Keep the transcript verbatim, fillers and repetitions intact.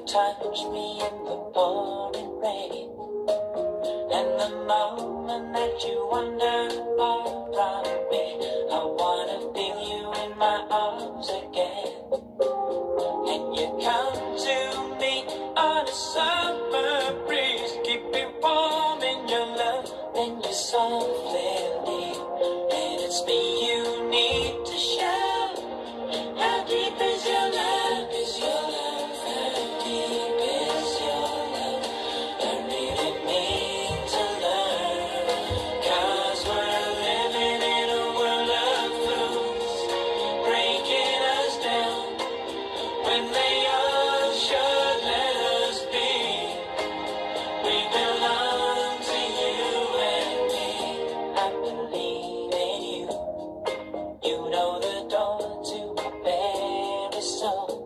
touch me in the pouring rain, and the moment that you wander far from me, I wanna feel you in my arms again. And you come to me on a summer breeze, keep me warm in your love, then you softly leave. And it's me you need to show. How deep is your love? Is your love? How deep is your love? I really need to learn, 'cause we're living in a world of fools, breaking us down when they all should let us be. We belong to you and me. I believe in you. You know the door to my very soul.